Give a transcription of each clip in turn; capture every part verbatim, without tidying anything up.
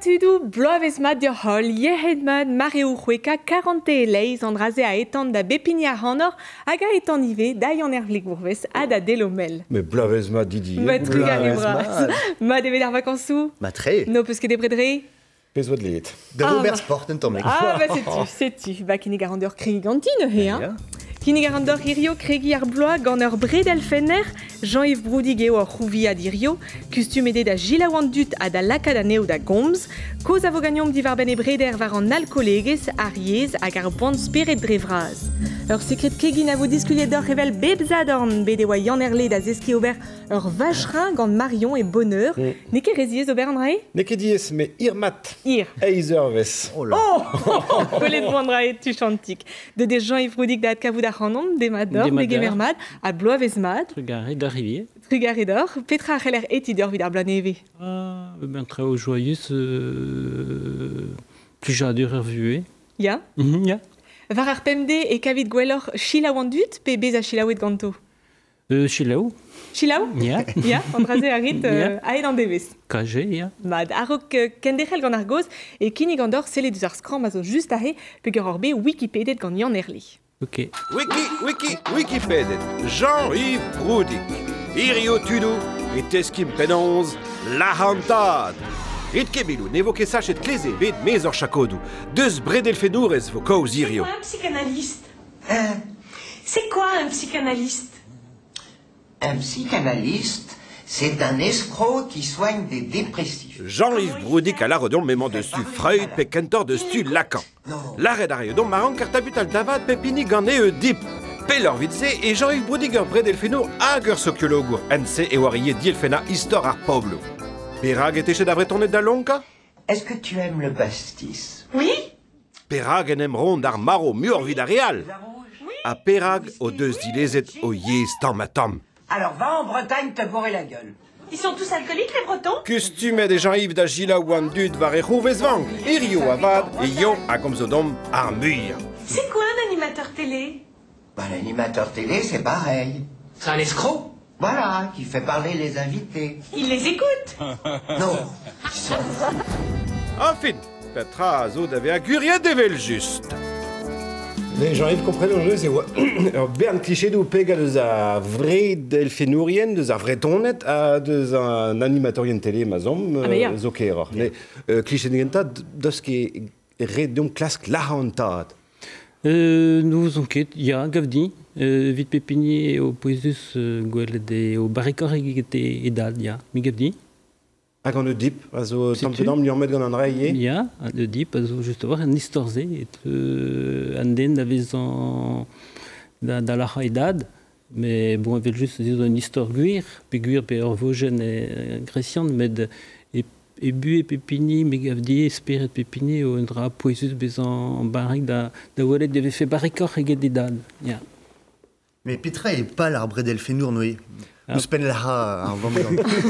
tudu, bloaves mat dur hol, yehed mat, mareo hueka, quarante eleis, andraze a etan da bepini a hanor, hag a etan ive, da yon ervlik bourves, a da delomel. Mais bloaves mat didi. Ma trugar e bras. Ma devez ar vakansou. Ma tre. No peus ket e bredre. Pez oad leet. De Ah, Robert bah. Sport en tomlik. Ah, bah c'est tu, c'est tu. Bah, kini garandeur krigantine, he, hein. Kini garandeur irio kregi ar bloa, gant bredel fener, Jean-Yves Broudig eo ar c'houvi ad irio, kustum ede da gilaouan dut a da lakad aneo da gomz, koz avogagnom divar ben e breder var an alcoleges, ar yez hag ar band speret drevraz. Ur sekret kegin a vo diskuliet d'or revel bebzadorn, bede oa yannerle da zeski ober ur vachrin gant Marion e bonheur, Mm. ne ket reziez ober an rae? Ne ket diez, me ir mat. Ir. Eizerves. Oh là. Oh Colet de Wandrae, tu chantik. De des gens Yves da kavou da Hanom, des mador, Des des mador. gemermad, a bloavezmad, Regarde, d'arriver. trugaredor, Petra a c'heller etidor vid ar blaneve. Ah, ben très au joyeux, euh, plus j'ai dû revuer. Ya? Mhm, ya. Var ar pemde e kavid gwellor chilaouan dut, pe bez a chilaouet ganto. Euh, chez là où? Chilaou? Ya. Ya, andraze a rit euh, a ed an devez. Cagé, ya. Mad, arok euh, kendechel gant ar goz, e kini gandor sele deus ar skram a zo just ahe, pe gant orbe Wikipedia gant yannerli. Ok. Wiki, wiki, Wikipédia. Jean-Yves Broudig. Irio tudu, et eskim penonz, la hantad. Et kebilou, n'évoquez ça chez Clézé, vid mezor chakodou. Deus bredel fenourez vo kaoz C'est irio. quoi un psychanalyste Hein C'est quoi un psychanalyste Un psychanalyste, c'est un escroc qui soigne des dépressifs. Jean-Yves Broudig à la redon mément dessus Freud, pe kentor dessus Lacan. L'arrêt d'arrêt don marrant car tabutal davad pepini gant e dip. Pelor vitze et Jean-Yves Broudig ur bredel fenour agur sociologur, nc e oariye dielfena histoire ar poblo. Perag et echet d'avre tournet da lonka? Est-ce que tu aimes le pastis? Oui Perag en em rond ar maro mur vida real. A Perag o deus dilezet o yez tammatam. Alors va en Bretagne te bourrer la gueule. Ils sont tous alcooliques, les Bretons Costumet de Jean-Yves da Gila ouan dud var e c'houvezvang. Irio avad e yo a gomzodom ar muier. C'est quoi un animateur télé Bah, l'animateur télé, c'est pareil. C'est un escroc. Voilà, qui fait parler les invités. Ils les écoutent Non. Enfin, Petra zo d'ave a guriet devel just. Les Jean-Yves comprennent le jeu, c'est quoi? Alors, bern cliché d'ou pega deus a vrai delfenourien, deus a vrai tonnet, a deus un animatorien télé, mazom, Ah, mais ya. zo kerer. Mais cliché d'genta, deus ket redom klask lahantad. Euh, nous enquête, il y a un gavdi, euh, vite pépinier au poisus, euh, gwelede, au barricor et edad, il y a, mi gavdi. Hag an e dip, a zo Setu. tampedam liormet gant an raie. Il y a, le dit, parce que justement, un historze, et euh, un den d'avez en, da, da la edad, mais bon, avec juste, disons, une histoire guir, puis guir, puis orvogène et greciande, mais de, et, et bu et pépini, mais gavdi, espéret pépini, ou un drap poisus, mais en barrique, da, da wallet, devait fait barricor et edad, il y a. Mais Petra est pas l'arbre d'Elfenour, Noé. Nous spen là, un vent.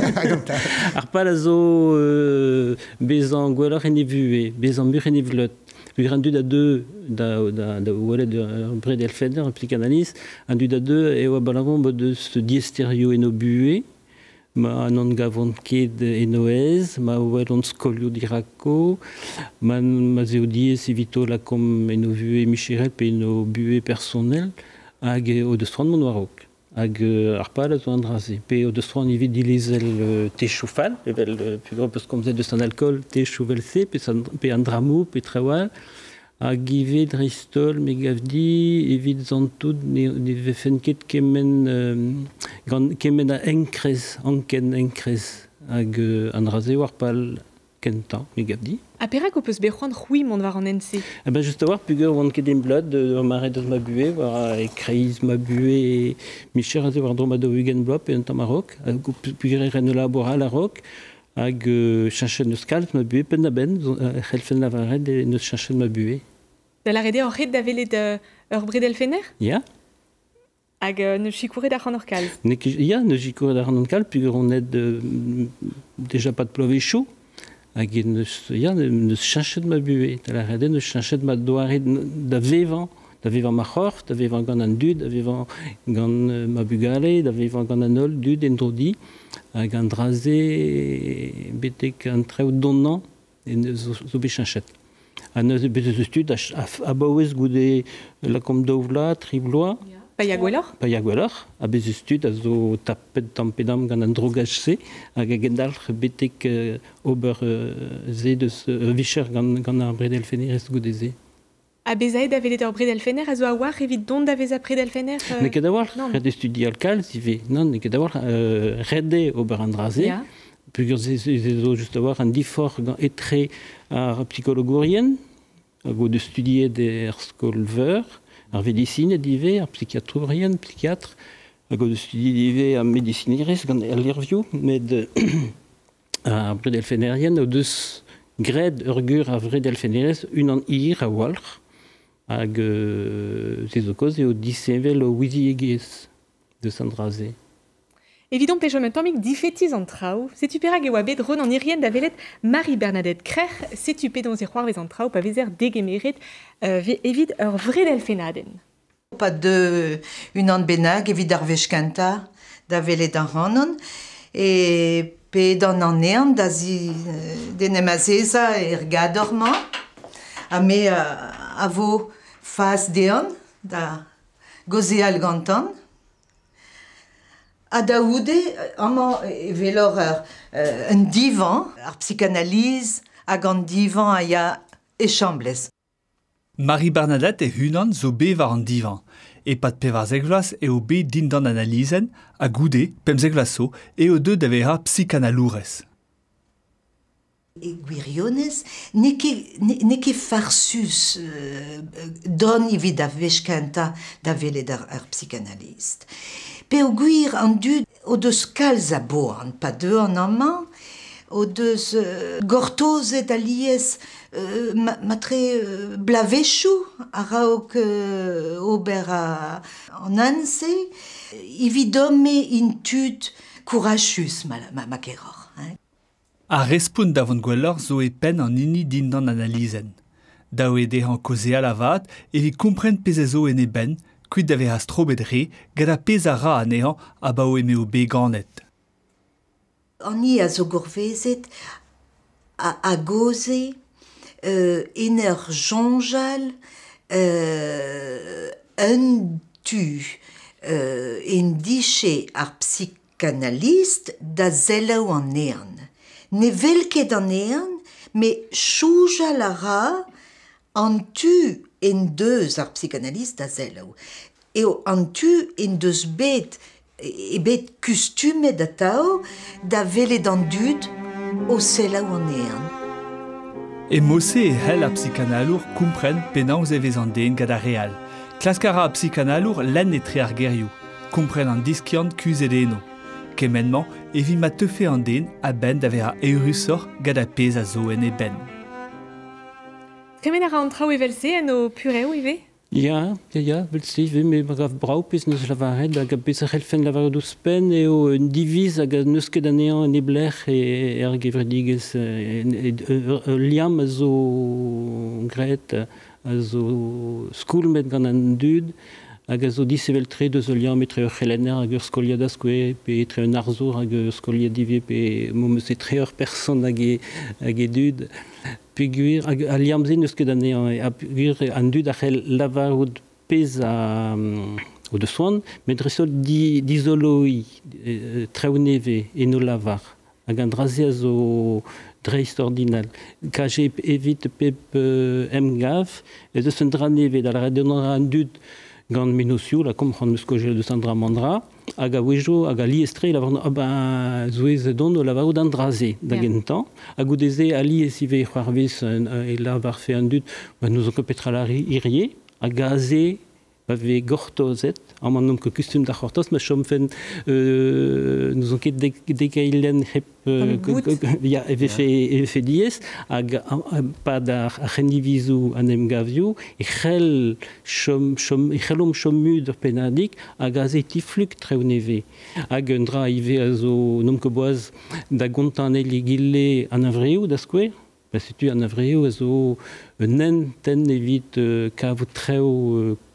Ar palazo euh, bezan gwellor en evue, bezan mur en evlot. Lui rendu da deux, da, da, da wallet de bred elfeder, un psychanalyste, un du da deux, et au balavon de ce diestério en obue, ma non gavon ket en oez, ma wellon scolio diraco, ma ma zeodies evito la com en ovue et michirel, pe en obue personnel, hag o de strand mon warok. Hag euh, ar pal a zo andraze. Pe o deus troan evit dilezel euh, te choufal, evel euh, plus gros parce qu'on faisait de son alcool, te chouvel se, pe, san, pe andramou, pe trewal, hag evit ristol, me gavdi, evit zantoud, ne, ne vefen ket kemen, euh, gant, kemen a enkrez, anken enkrez, hag euh, andraze war pal kentan, me gavdi. A perak o peus bec'hoant c'hwi mont war an N C. Eh ben juste voir pugur wan ket em blad de maret deus ma bue war e kreiz ma bue micher aze war droma do ugen blop e un tamarok pugur e ren laboral a rok hag chanchen eus kalt ma bue pen da ben c'helfen la varet e neus chanchen ma bue. Da la rede an ret da velet euh, ur bredel fener? Ya? Hag euh, ne chikouret ar c'hanor kalz. Ne ki ya ne jikour da ran kalt pugur on aide déjà pas de plove chaud. Hag neus, ya, neus chanchet ma bue. Da la rede neus chanchet ma doare da vevan, da vevan ma c'hort, da vevan gant an dud, da vevan gant euh, ma bugale, da vevan gant an ol dud en drodi, hag an draze betek an treo donnan, en zo, zo bechanchet. An eus bet eus stud a baouez goude la kom daouvla, tribloa. Pa ya gwelloc'h? Pa ya gwelloc'h, a bez eus stud a zo tapet tampedam gant an drogaj se, hag a gendalc'h betek uh, ober uh, ze deus uh, vicher gant, gant ar bredelfenerez goude ze. A bezaet da velet ur bredelfener a zo a war evit dont da vez a bredelfener euh... Ne ket a war, red studi al kalz ive, non, ne ket a war uh, rede ober an draze, yeah. Pugur ze zo just a war an difor gant etre ar psychologourien, a go de studiet er skolveur, ar vedicine dive, ar psychiatrurien, psychiatre, a go de studiet dive ar medicinirez gant er lirvioù, med ar bredelfenerien o deus gred ur gur ar bredelfenerez un an hir a walc'h, hag euh, ze zo koz eo disevel o wizi egez de sandraze. Evidon pechom un tammig difetiz an traoù, setu perak e oa bet ron an irien da velet Marie-Bernadette Krech, setu pe donz e c'hoarvez an traoù pa vezer degemeret euh, evit ur vredelfenadenn. Pa de un an benag evit ar vechkanta da velet an hanon, e pe dan an ean da zi den emazeza er gadorman, a me a, a vo faz deon da goze al gantan. A daoude, amañ e velor ar, uh, un divan, ar psychanalyse, hag an divan a ya echamblez. Marie-Bernadette e hunan zo be war an divan, e pat pevar zegvlas eo be din dan analizen, a goude, pem zegvlaso, eo deud da vera psychanalourez. E gwirionez, ne ket ne, ne ke farsus euh, don evit da vechkanta da velet ar, ar psychanalyste. Pe o gwir an dud o deus kalz a boan, pa deux an amman, o deus uh, gortozet a liez uh, ma, matre uh, blavechou, a raok uh, ober a, an anse, evidome in tud kourachus ma, ma, ma keror. Hein? A respoun davon gwellor zo e pen an ini din dan analizen. Daou e dehan koze a lavat, evit kompren pezezo en e ben, kuit da veha strobedre, gada pez a ra anean a bao eme o be ganet. Ani a zo gourvezet a, a goze euh, en ur jonjal euh, un tu euh, en diche ar psychanalyste da zelao an ean. Ne vel ket an ean, me choujal a ra an tu en deus ar psychanalyste da zelao. Eo an tu en deus bet e bet kustumet da tao da velet an dud o selao an ean. E mosse e hel a psychanalour kompren penaos e vez an den gada real. Klaskara a psychanalour len e tre ar gerioù, kompren an diskiant kuzet eno. Kemenman, evit ma teufe an den a ben da vera eurusor gada pez a zo en e ben. Tremen a ra an traoù evelse en o pureo ive? Ja, ja, ja, velse ive, me gav brau pez neus lavaret, hag a bez a c'helfen lavaret ouz pen eo un diviz hag a neus ket anean en ebler e er gevredigez liam a zo gret, a zo skoulmet gant an dud, hag a zo disevel tre deus liam etre ur c'helenner hag ur skoliad askoe, pe etre un arzour hag ur skoliad dive, pe mo eus etre ur person hag e, hag e dud. Pe gwir, a liam zen eus ket anean, a gwir an dud a c'hell lavarout pez a, o de soan, met resol di, dizoloi e, traouneve en o lavar, hag an draze a zo dreist ordinal. Kaje evit pep uh, emgav, e deus un dra neve, da la redonara an dud gant menosioù, la kom c'hant eus kojel deus an dra mandra, hag a wejo, hag a li estre, la varno, ah ba, zouez don o lavaro d'an draze, da gentan. Hag o deze a li esive e c'hoarvez e lavar fe an dud, ba nous on petra la irie, hag a ze, ba ve gortozet, an man nom ke kustum da c'hortoz, ma chom fen, euh, nous on ket dekailen hep, ya, eve fe, eve fe diez, hag pa da c'henivizou an em gavioù, e c'hell chom, chom, e c'hellom chomud ur penadik, hag a ze tifluk traouneve. Hag un dra ive a zo nom ke boaz da gontanel e gille an avreoù da skouer, ba setu an avreoù a zo un nen ten evit uh, kavout treo uh,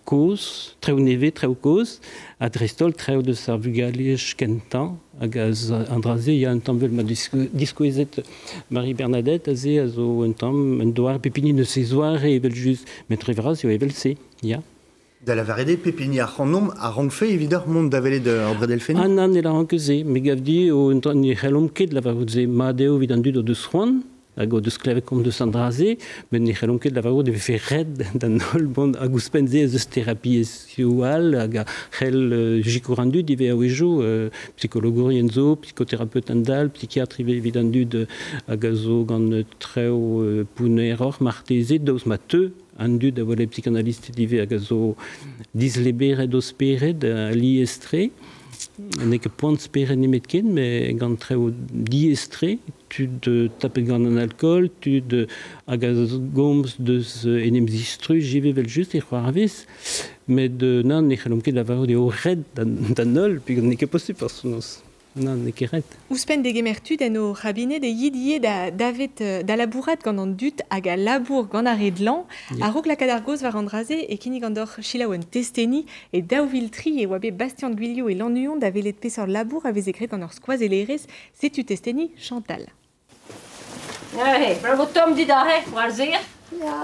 cause, très neve, très cause, à Drestol, très de sa vugalèche kentan, à gaz Andrasé, il y a un temps ma discoisette Marie Bernadette, à zé, à zo, un temps, un doar, pépini ne sait zoire, et vel juste, mais très vrai, c'est vel c'est, ya. De la varede pépini à Random, à Rangfe, évidemment, monde d'aveler de Arbre d'Elfénour. Ah non, il a rancusé, mais gavdi, au un temps, ni helomke de la varudze, madeo vidandu de Swan, a go de skleve comme de Sandrasé, mais ni helomke de la varud devait faire red d'un ol bon a guspenze de thérapie sexuelle, a ga hel jikurandu dive a wejo psychologue Enzo, psychothérapeute andal, psychiatre vidandu de a gazo gan treo pune error martese dos mateux andu da voler psychanalyste dive a gazo dislebere dos peret a liestre. n'est que point spérer ni metken, mais gant treo diestre, tu de tape gant en alcool, tu de agaz goms de enemzistru, j'y vais vel juste et croire avis, mais de nan ne chalomke de la varo de au red d'anol, puis n'est que possible parce que non, n'est que red. Ouspen de gemertud en au rabinet de yidier da davet da labourat gant an dut hag a labour gant a redlan, yeah. A rog la kadargoz var andraze e kini gandor chilaouen testeni e daouviltri e wabe Bastien Guilio e l'ennuyon da velet pesor labour avez écrit gant ur skoaz e lerez, setu testeni Chantal. Hey, bravo Tom di da he, war zir? Ja.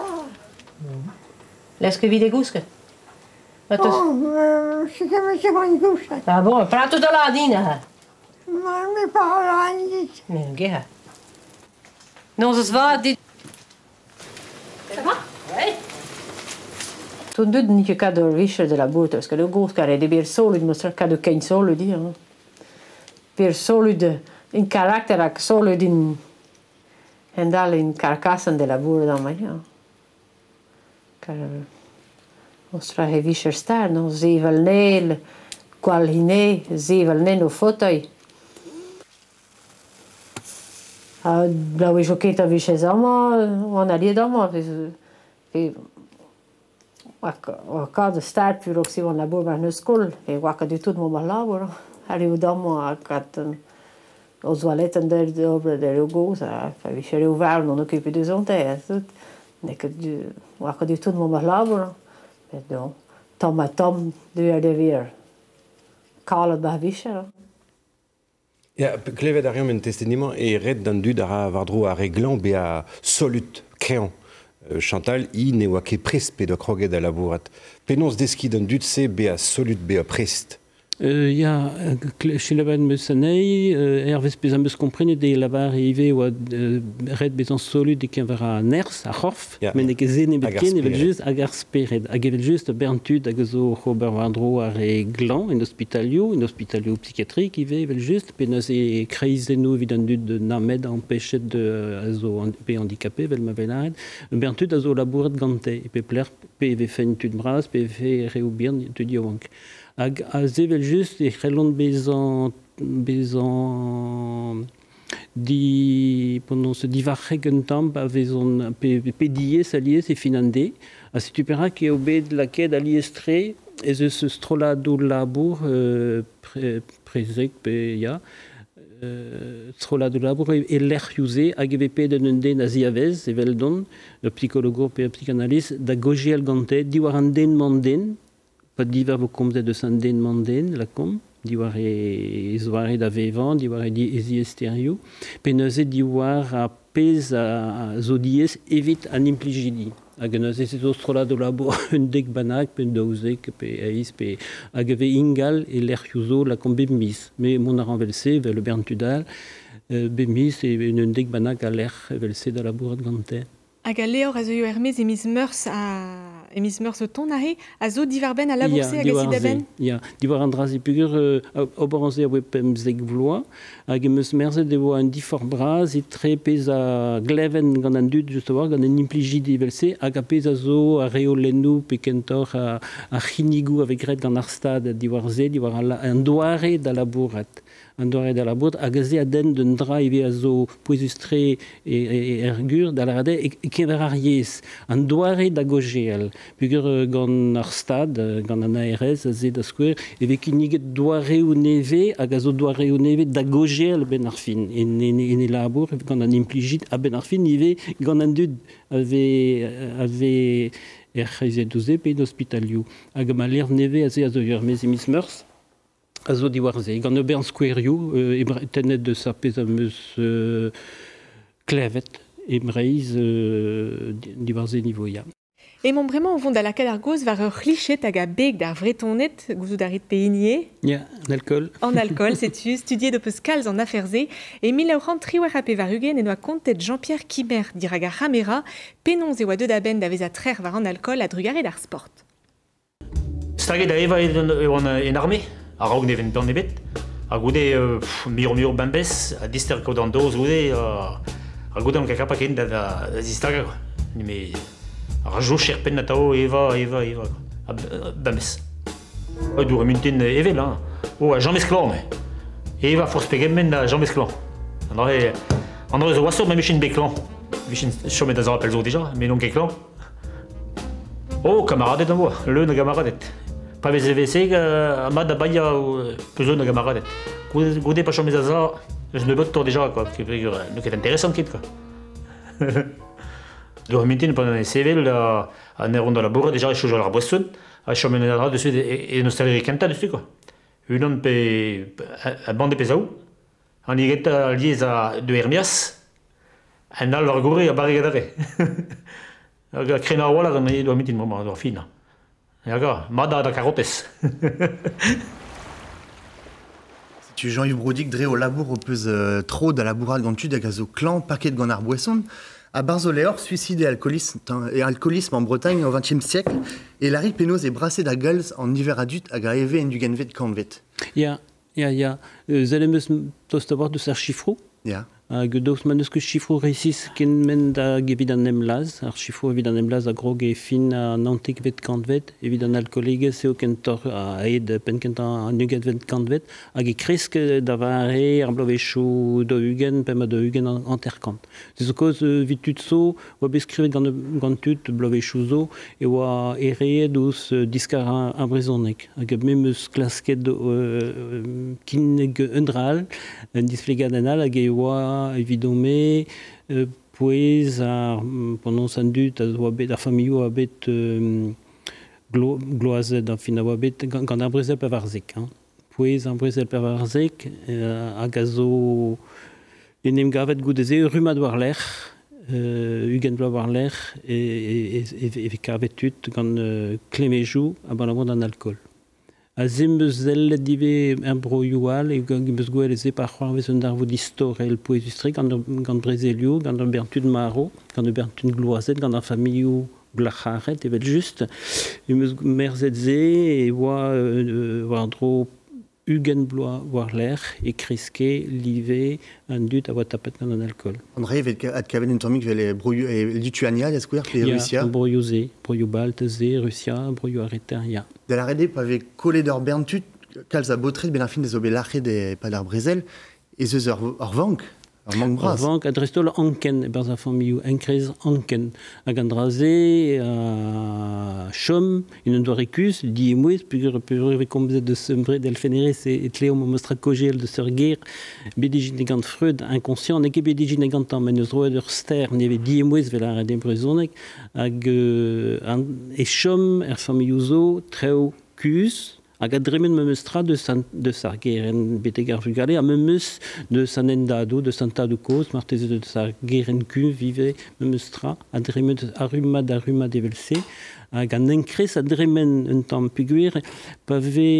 Leske vide gouske? Oh, uh, c'est comme c'est bon gouske. Ah bon, prato da la dina. Maar mijn pa niet. Nee, ga. Non, ce va dit. Ça va? Oui. Toen doet niet je cadeau riche de la boete, parce que le gros carré de bir solo, il mostra cadeau kein solo dire. Per solo de in karakter ak solo din en dal in carcassen de la boere dan maar ja. Car mostra he vischer star, no zevel nel, qual hine, zevel neno fauteuil. Da we joqueta vi chez ama, on allait dans moi. Et a cada start pur oxy on labor ma no skol e waka du tout mo labor. Allez au dans moi kat aux toilettes der de obra de logo ça fa vi chere ouvert non occuper deux ontes. Ne que du waka du tout mo labor. Mais donc tom à tom de de vir. Call ba vischer. Ja, klevet arium en testeniment et red dan du dara vardro a reglan be a solut créant. Chantal, i ne oa ket prest pe de kroget a labourat. Penons deski dan dud se be a solut be a prest. Il y a chez la bande Messanei, Hervé Spezan me comprenne de la barre arrivé ou red bezan solu de qui va à Ners à Horf, mais ne que zéné betken et juste à Garspéred, à Gavel juste Berntud à Gazo Robert Wandro à Réglan, un hospitalio, un hospitalio psychiatrique qui va juste penas et crise nous vidandu de Named empêché de azo p handicapé vel mavelard, Berntud azo labouret gante et pe plaire p v fait une tude bras p v réoubien tu dis wank. A zevel just e c'hellont bezan bezan di pendant ce divarreg un temps a vezon pe pedie salier c'est finandé a si tu pera que obed la quai d'aliestre et ce strola do labour prezek pe ya strola do labour et l'air usé a gvp de nende naziavez et veldon le psychologue pe psychanalyste da gogiel gante di waranden manden pas divers vos comtes de Sanden Manden, la com, diware zoare da vevan, diware di ezi estério, peneze diware a pez a zodies evit an impligidi. Hag neuze se ostrola de labo un dek banak, pen daouzek, pe eiz, pe hag ave ingal e l'air yuzo la com bemis. Mais mon aranvelse, vel le Berntudal, bemis e un dek banak a l'air velse da labourat gante. Hag a leor a zo yo hermez emis meurs a... emis meurs ton ahe, a zo diverben a labourse hag a zidaben? Ja, diwar andrazi pugur oboranze a wepem zeg vloa, hag emeus merze de vo an difor braz e tre pez a gleven gant an dud just war, gant en impligidi velse, hag a pez a zo a reo lennou pe kentor a, a chinigou avek red gant ar stad diwar ze, diwar an doare da labourat. An doare da labourat, hag a ze a den d'un dra eve a zo poezustre e, e ergur da la rade, e, e kever ar yez, an doare da gogel. Pugur gant ar stad, gant an A R S, a ze da skouer, eve kiniget doare ou neve, hag a zo doare ou neve da gogel ben ar fin. En e labour, gant an impligit a ben ar fin, eve gant an dud ave, ave et reize douze pe hospitaliu. Hag ma l'air neve a ze a zo ur mezimiz meurs, a zo diwarze. Gant eo bern skouerioù, e tenet de sa pez a meus euh, klevet, e mreiz euh, diwarze nivoia. Et mon vraiment on vont da lakad ar goz var ur c'hlichet hag a beg d'ar vretonet, gouzout a rit peignier. Ya, en alcool. En alcool, c'est-tu, studié de peus kalz en aferze, et mil eur an tri war a pe var ugen en oa kontet Jean-Pierre Kimer dirag ar ramera, penonz e oa deud a ben da vez a trer var an alcool a drugare d'ar sport. Staget a eva en, en armée, a raog neven ben nebet, a goude euh, mur-mur bambes, a dister kaout an doz goude, a, a goude an kaka paken da, da, da zistaga. Mais a jo cherpen na tao eva, eva, eva, a bambes. A dour emuntin evel, hein. Oh, a Jean Mesclan, mais. Eva force pegem men a Jean Mesclan. Andre, andre zo wasso ma michin beklan. Michin chomet da zara pelzo déjà, mais non keklan. Oh, camaradet an boa, le na camaradet. Pa vez eveseg, a mad a baia pezo na camaradet. Goude pa chomet da zara, je ne bot tour déjà, quoi, parce que c'est intéressant kit, quoi. Dour emuntin pendant sevel a an eron da labora déjà e choujal ar boisson, a chomet da zara dessus e nostalgie kenta dessus, quoi. Unan pe a bande pezaou, an iget a liez a de Hermias, an al war gore a barrigadare. A krena ar wala gant e doa mitin moment, doa fin. Yaga, mada da karotez. Tu Jean-Yves Brodic dre au labour au peus euh, trop da labourat gant tud hag a zo klan paket gant ar boisson. A Barzoléor, suicide et alcoolisme, et alcoolisme en Bretagne au vingtième siècle, et Larry Penaud est brassé da galz en hiver adulte hag a eve en du genvet kanvet. Ya, ya, ya. Zelemeus tost a war deus ar chifrou. Ya. Hag daoust ma neus ket chifrou reisis ken men da evit an emlaz. Ar chifrou evit an emlaz a grog e fin a nantek vet kantvet, evit an alcooligez eo kentor a aed pen kentor an uget vet kantvet, hag e kresk da vare ar blovechou do ugen, pem a do ugen an, an terkant. Deus o koz vit tud zo, oa beskrivet gant, gant tud blovechou zo, e oa ereet ouz diskar an brezonek. Hag me meus klasket euh, kineg undral, un displegad enal, hag e oa evidome euh, pouez ar pendant san dut a oa bet ar familloù a bet euh, glo, gloazet an fin a oa bet gant ar brezel pa varzek. Hein. Pouez ar brezel pa varzek euh, hag a zo enem gavet goudeze rumad war l'er, euh, ugen bloa war l'er e, e, e, e, e kavet tut gant euh, klemejou a ban a an alcool. A zemmeus zellet dive un broioal e gant gouel eze par c'hoar vez un darvo distorel poezustre gant gant brezelioù, gant an bertud maro, gant an bertud gloazet, gant an familloù glacharet, evet just. E meus merzet ze e oa euh, war dro ugen bloa war l'er e kreske live an dut a oa tapet gant an alcool. André, ad kavet un tormik vel e broioù e Lituania, ya skouer, pe Russia? Ya, broioù ze, broioù balt ze, Russia, broioù areter, ya. De la rede pa ve kole d'ur bern tud, kalz a botret ben ar fin dezo bet lachet e pa d'ar brezel, e zeus ur, ur vank, ur mank bras. Ur vank, a drestol anken, e berz a familloù, enkrez anken. Hag an draze, a chom, in un doare kus, di e mouez, pugur e komzet de sembre d'elfenerez e tleo mo mostra kogel de seur ger, bedigin e gant freud, inconscient, neke bedigin e gant an, men eus roed ur ster, neve di e mouez vel ar edem brezonek, hag euh, an, e chom, er familloù zo, treo kus, hag a dremen me meustra de, san, de sar geren betegar vulgale, a me meus de san endado, de san tadou koz, marteze de sar geren ku, vive me meustra, a dremen arumad arumad evelse, hag an enkres a dremen un tamm puguer, pa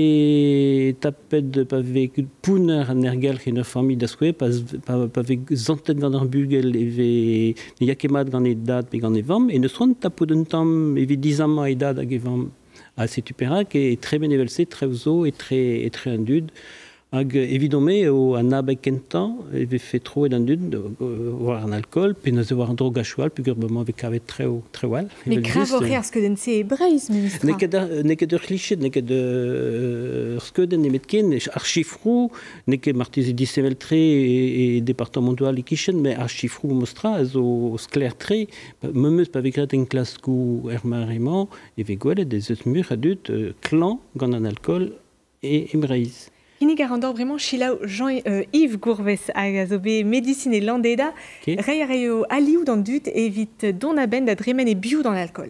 ve tapet, pa ve pouner an ergel en ur famille da skouer, pa, pa, pa ve zantet gant ar bugel, e ve ne yakemat gant e dad pe gant e vam, e neus oant tapo d'un tamm, e ve dizama e dad hag e vam, a se tuperak e tre benevelse, tre ouzo e tre, et tre andud. Hag evidome o an abek kentan, e ve fe tro et andud, war an alcool, pe neuze war an drog a choual, pugur bement ve kavet tre o tre wal. Me kravor ar skeudenn se e breiz, ministra. Neket ur klichet, neket ur skeudenn emet ken, ar chifrou, neket martize disevel tre e departamentoal e kichen, me ar chifrou mostra, zo skler tre, me meus pa vekret en klaskou er marement, e ve gwelet des eus mur adut, klan gant an alcool e emreiz. Kinnig a randor vraiment chilaou Jean-Yves Gourves hag a zo bet medicine landeda, okay. Rei a reo alioù d'an dut evit don a ben da dremen e biou dans l'alcool.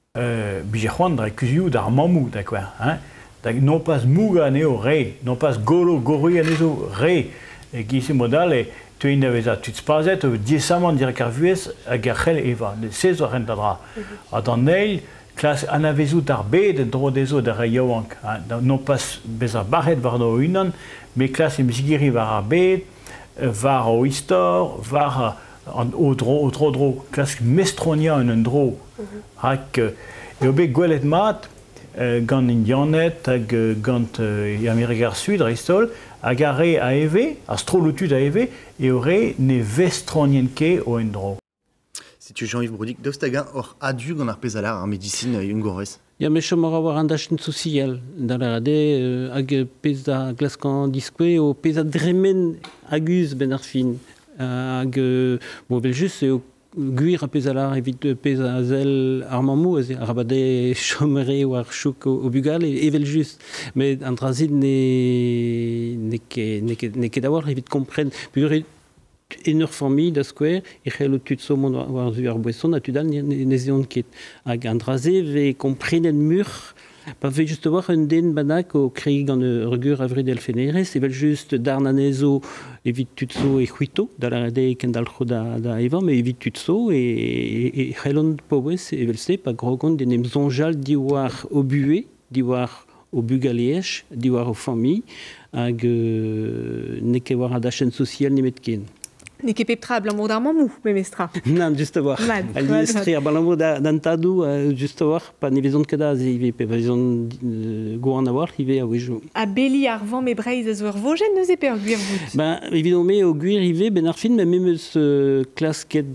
Bijahuan da kuziu da mamu da quoi hein da non pas muga neo re non pas golo gori anezo re et qui se modale tu n'avais pas tu spazet disamant dire carvues a gachel eva de seize heures d'adra a dans neil classe anavezu darbe de dro des eaux de rayoank non pas beza barret varno unan mais classe imsigiri varabet var o histor var au dro au tro dro classe mestronia un dro hak et obe gwelet mat gant indianet hag gant Amérique Sud restol hag are a eve astrolutud a eve et aurait ne vestronien ke o endro. Si tu Jean-Yves Brudig dostaga or adu gant ar pezalar en médecine ungorez. Ja, me chom war an dachen social da la rade hag pez da glaskan diskwe o pez a dremen agus ben ar fin hag bon vel just eo guir a pezalar evit pez a zel ar mamou a rabade chomere ou ar chouk o bugal e evel just mais an transit ne ne ket ne ket a war evit kompren pugur en ur famille da square e c'hell o tud so mont war zu ar boisson a tudal ne zion ket hag an draze ve komprenen mur pa ve just war un den banak o kreig gant ur gur avrid elfenerez evel just darnanezo evit tutso e c'huito da la rade ken dal c'ho da, da evan me evit tutso e, e, e c'hellon povez evel se pa grogont den em zonjal diwar o bue diwar o bugaliech diwar o famille hag euh, ne ket war a dachen social nemet ken. Ne ket pep tra blammo d'ar mamou, me mestra. Non, juste a war. Al diestri ar blammo d'antadou, juste a war, pa ne vezont kada ze ive, pe vezont go an a war, ive a wejo. A beli ar van me breiz a zo ur vojen neuze pe ur gwir vout. Ben, évidemment, me o gwir ive, ben ar fin, men memeus klas ket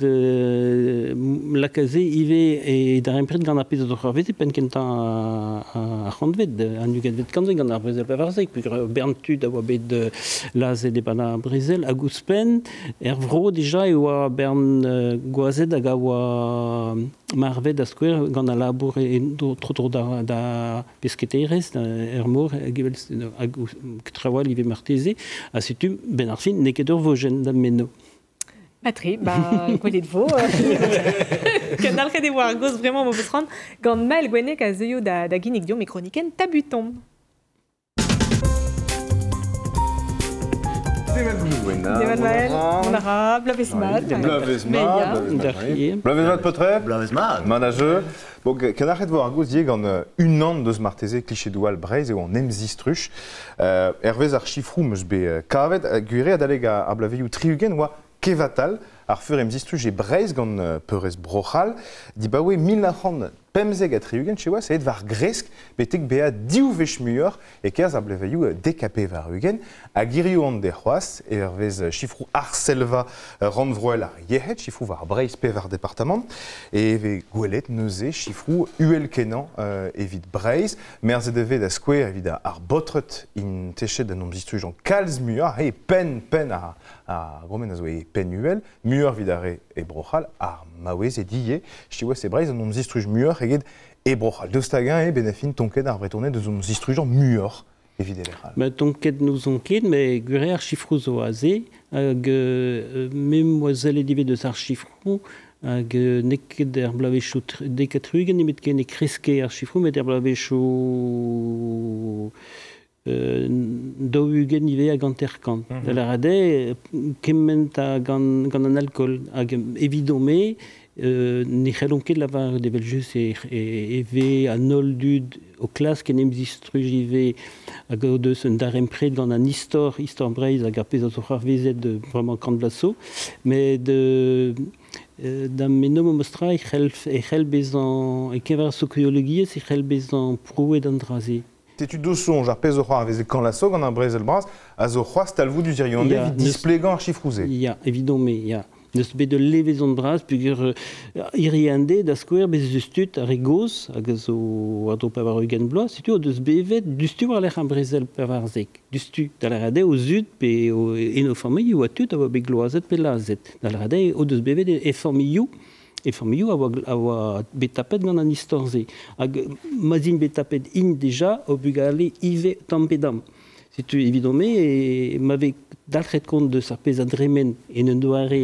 lakaze ive e dar empret gant ar pez a zoc'h ar veze pen kentan a c'hantvet, an uget vet kanze gant ar brezel pa varzek, pugur berntud a oa bet laz e deban ar brezel, a gouspen, er vro déjà e oa bern uh, goazet hag a oa marvet a skouer gant a labour e tro tro da, da pesketeirez er mor hag trawal ive marteze a setu ben ar fin ne ket ur vojen da menno. Patri, ba gwelet vo. Ken dalc'het e oa ar goz vraiment mo peus ran gant mel gwenek a zeio da, da ginnig dio me kroniken tabuton. Devet Gouena, Devet Maël, Monara, Blavezmat, Blavezmat, Blavezmat potret, Blavezmat, manageux. Bon, ken arret vo ar goz dieg an un an deus marteze kliché doual breiz eo an emzistruch. Hervez ar chifrou meus be kavet, gure a daleg a blaveioù triugen oa kevatal, ar feur emzistruch e breiz gant peurez brochal, di baoe mil nac'han pemzeg a triugen, che oa, ça et var gresk, betek bea diou vech muur, e kerz ar blaveioù dekapé var ugen, a girioù an de c'hoaz, e hervez chifrou ar selva rand vroel ar yehet, chifrou var breiz pe var departament, e eve gwelet neuze chifrou uel kenan euh, evit breiz, merz edeve da skouer evit ar botret in techet da nomzistruj an kalz muur, e pen, pen a, a gromen a zo e pen uel, muur vidare e brochal, ar maouez e die, chiwa se breiz an nomzistruj muur, eget e brochal. Deustagin e benefin tonket ar bretournet de zon zistrujan muur evit eleral. Ba tonket nou zon ket, me gure ar chifrou zo a ze, hag memoiselle dive deus ar chifrou, hag neket er blavechou dekatrugen, nemet ken e kreske ar chifrou, met er blavechou daougen ive a gant er kant. Da la rade, kement a gant an alcool, hag evidome, Euh, ne c'hellon ket lavar devel just e, e, eve a nol dud o klas ken emzistruj ive hag o deus un dar empret gant an istor, istor breiz hag ar pez a zoc'h ar vezet de vraiment kant blaso, met de euh, da mennom o mostra e c'hell e c'hell bezan e kevar sokiologiez e c'hell bezan prouet an draze. Tetu do sonj ar pez o c'hoar a veze kan laso gant ar brezel braz a zo c'hoaz talvou du zirionde vit displegan ar chifrouze. Ya, evidome, ya. Neus bet de levezon braz, pugur uh, iriande da skouer bez eus tut ar egoz, hag zo ar dro pa war ugen bloaz, setu o deus bevet dustu war l'ech an brezel pa war zek. Dustu, da la rade o zud pe o eno familloù a tut a oa bet gloazet pe lazet. Da la rade o deus bevet e familloù, e familloù a oa, a oa betapet gant an istorze. Hag mazin betapet in deja o bugale ive tampedam. Setu evidome, e m'ave dalc'het kont deus ar pez a dremen en un doare